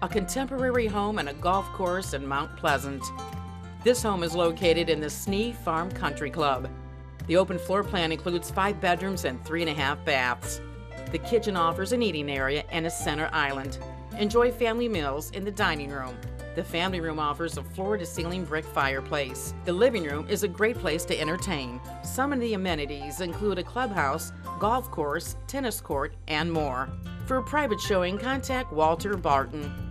a contemporary home and a golf course in Mount Pleasant. This home is located in the Snee Farm Country Club. The open floor plan includes 5 bedrooms and 3.5 baths. The kitchen offers an eating area and a center island. Enjoy family meals in the dining room. The family room offers a floor-to-ceiling brick fireplace. The living room is a great place to entertain. Some of the amenities include a clubhouse, golf course, tennis court, and more. For a private showing, contact Walter Barton.